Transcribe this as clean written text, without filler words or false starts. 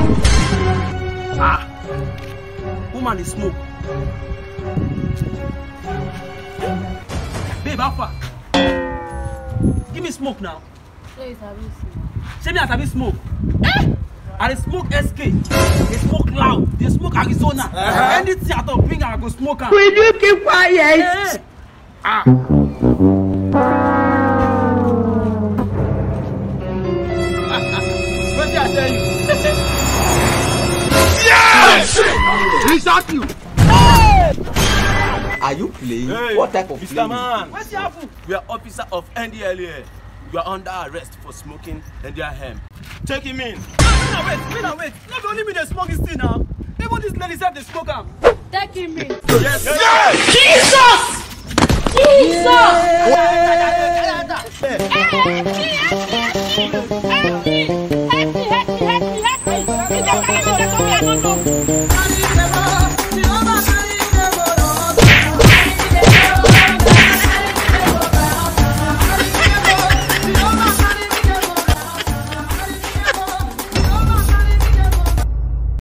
Ah, woman is smoke. Babe, how far? Give me smoke now. Say me as I be smoke. I dey smoke SK. They smoke loud. They smoke Arizona. Anything at all, bring I go smoke. Will you keep quiet? Ah. What did I tell you? Yes! Exactly. Are you playing? Hey, what type of Mr. playing? Man, What's your apple? we are officer of NDLA. You are under arrest for smoking India hemp. Take him in. Wait. Not only me they smoke this thing now. Even this lady said they smoke am. Take him in. Yes! Jesus!